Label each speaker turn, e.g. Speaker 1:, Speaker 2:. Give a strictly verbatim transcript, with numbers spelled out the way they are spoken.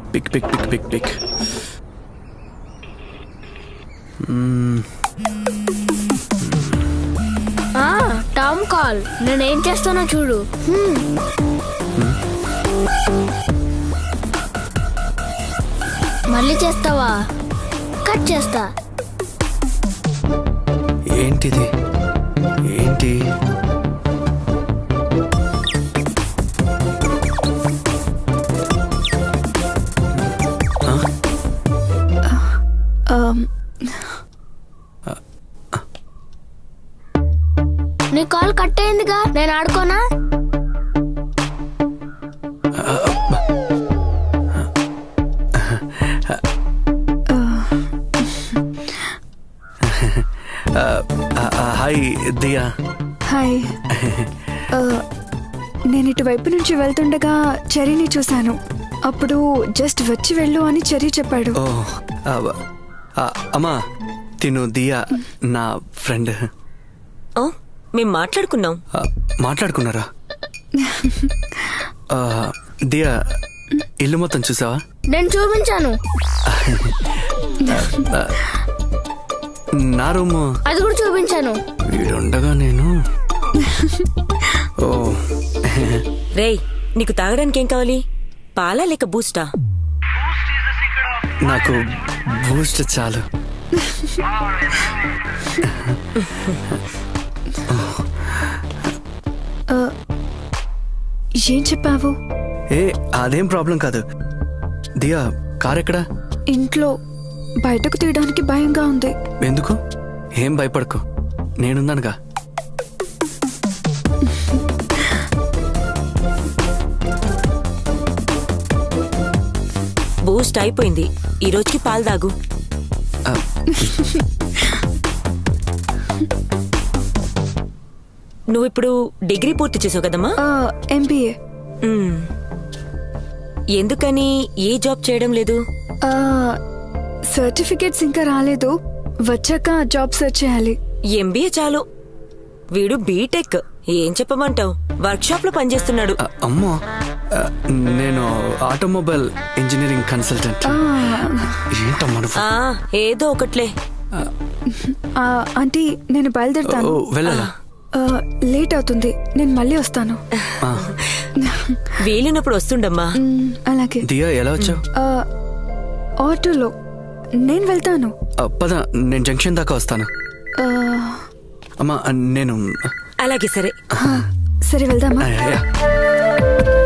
Speaker 1: Pick pick pick pick pick
Speaker 2: Tom call. నేనేం చేస్తానో చూడు. మళ్ళీ చేస్తావా? కట్ చేస్తా.
Speaker 1: ఏంటిది? ఏంటి?
Speaker 2: నీ కాల్ కట్ అయిందిగా, నేను ఆడుకోనా?
Speaker 1: హాయ్ దియా.
Speaker 3: హాయ్. నేను ఇటువైపు నుంచి వెళ్తుండగా చెరీని చూశాను. అప్పుడు జస్ట్ వచ్చి వెళ్ళు అని చెరీ చెప్పాడు.
Speaker 1: అమ్మా, తిను దియా నా ఫ్రెండ్.
Speaker 4: మేము మాట్లాడుకున్నాం.
Speaker 1: మాట్లాడుకున్నారా? దియా, ఇల్లు మొత్తం చూసావా?
Speaker 2: నేను చూపించాను.
Speaker 1: నా రూము
Speaker 2: అది కూడా చూపించాను.
Speaker 1: వీడుండగా నేను ఓ
Speaker 4: రేయ్, నీకు తాగడానికి ఏం కావాలి? పాలా లేక బూస్టా?
Speaker 1: నాకు బూస్ట్ చాలు.
Speaker 3: ఏం చెప్పావు?
Speaker 1: ఏ అదేం ప్రాబ్లం కాదు. దియా, కార్ ఎక్కడా?
Speaker 3: ఇంట్లో. బయటకు తీయడానికి భయంగా ఉంది.
Speaker 1: ఎందుకు? ఏం భయపడకు, నేనున్నానుగా.
Speaker 4: బూస్ట్ అయిపోయింది, ఈ రోజుకి పాలు తాగు. నువ్వు ఇప్పుడు డిగ్రీ పూర్తి చేసావు కదమ్మా?
Speaker 3: ఎంబీఏ.
Speaker 4: ఎందుకని ఏ జాబ్ చేయడం లేదు?
Speaker 3: సర్టిఫికేట్స్ ఇంకా రాలేదు, వచ్చాక జాబ్ సెర్చ్ చేయాలి.
Speaker 4: ఎంబీఏ చాలు. వీడు బీటెక్. ఏం చెప్పమంటావు? వర్క్ షాప్ లో పనిచేస్తున్నాడు.
Speaker 1: అమ్మో, నేను ఆటోమొబైల్ ఇంజనీరింగ్ కన్సల్టెంట్.
Speaker 4: ఏంటమ్మా? ఏదో ఒకట్లే.
Speaker 3: ఆంటీ, నేను బయలుదేరుతాను.
Speaker 1: వెళ్ళాలా?
Speaker 3: లేట్ అవుతుంది, నేను మళ్ళీ వస్తాను.
Speaker 4: వీలున్నప్పుడు వస్తుండమ్మా.
Speaker 3: అలాగే.
Speaker 1: దియా, ఎలా వచ్చావు?
Speaker 3: ఆటోలో. నేను వెళ్తాను.
Speaker 1: పద, నేను జంక్షన్ దాకా వస్తాను.
Speaker 3: అమ్మా,
Speaker 1: నేను.
Speaker 4: అలాగే, సరే
Speaker 3: సరే వెళ్దామా?